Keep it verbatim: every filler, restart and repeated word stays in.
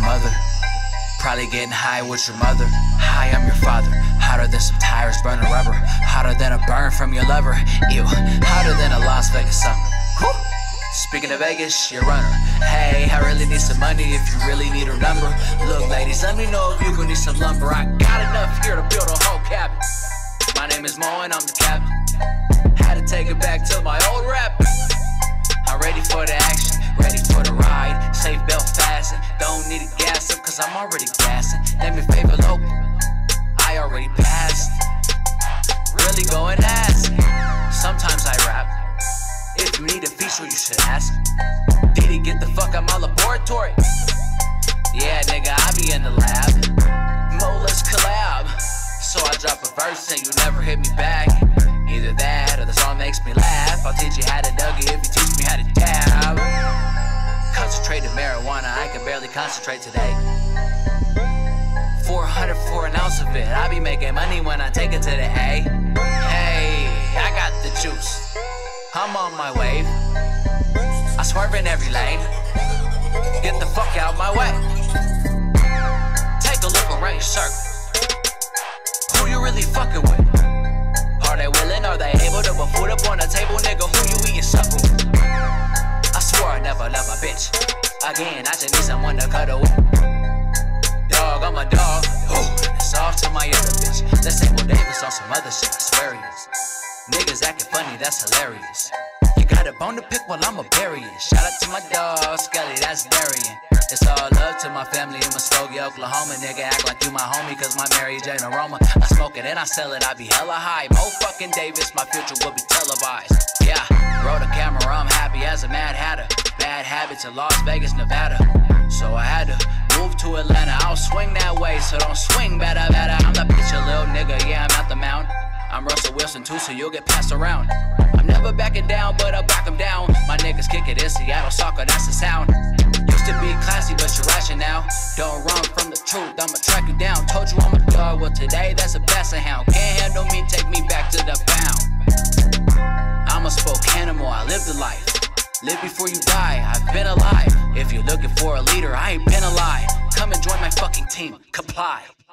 mother. Probably getting high with your mother. Hi, I'm your father. Hotter than some tires burning rubber. Hotter than a burn from your lover. Ew, hotter than a Las Vegas summer. Whew. Speaking of Vegas, your runner. Hey, I really need some money if you really need a number. Look, ladies, let me know if you gon' need some lumber. I got enough here to build a whole cabin. My name is Mo and I'm the captain. Had to take it back to my old rap. I'm ready for the action, ready for the ride. Safe belt fasten, don't need a gas up cause I'm already gassing. Name your favorite local, I already passed. Really go and ask. Sometimes I rap. If you need a feature, you should ask. Did he get the fuck out my laboratory? Yeah, nigga, I be in the lab. Mo, let's collab. So I drop a verse and you never hit me back. Either that or the song makes me laugh. I'll teach you how to Dougie if you teach me how to dab. Concentrated marijuana, I can barely concentrate today. four hundred for an ounce of it. I be making money when I take it to the A. Hey, I got the juice. I'm on my wave. I swerve in every lane. Get the fuck out my way. Take a look around your circle. Who you really fucking with? Are they willing? Are they able to put food up on the table? Nigga, who you eating supper with? I swore I never love a bitch. Again, I just need someone to cuddle with. Dog, I'm a dog. Ooh, it's off to my other bitch. Let's say Will Davis on some other shit, I swear he is. Niggas acting funny, that's hilarious. You got a bone to pick while I'm a bury it. Shout out to my dog, Skelly, that's Darian. It's all love to my family in Muskogee, Oklahoma. Nigga, act like you my homie, cause my Mary Jane aroma. I smoke it and I sell it, I be hella high. Mo fucking Davis, my future will be televised. Yeah, roll the camera, I'm happy as a Mad Hatter. Bad habits in Las Vegas, Nevada. So I had to move to Atlanta. I don't swing that way, so don't swing better, better. I'm the bitch, a little nigga, yeah, I'm out the mountain. I'm Russell Wilson too, so you'll get passed around. I'm never backing down, but I'll back them down. My niggas kick it in Seattle soccer, that's the sound. Used to be classy, but you're ration now. Don't run from the truth, I'ma track you down. Told you I'm a dog, well today that's a basset hound. Can't handle me, take me back to the pound. I'm a spoke animal, I live the life. Live before you die, I've been alive. If you're looking for a leader, I ain't been alive. Come and join my fucking team, comply.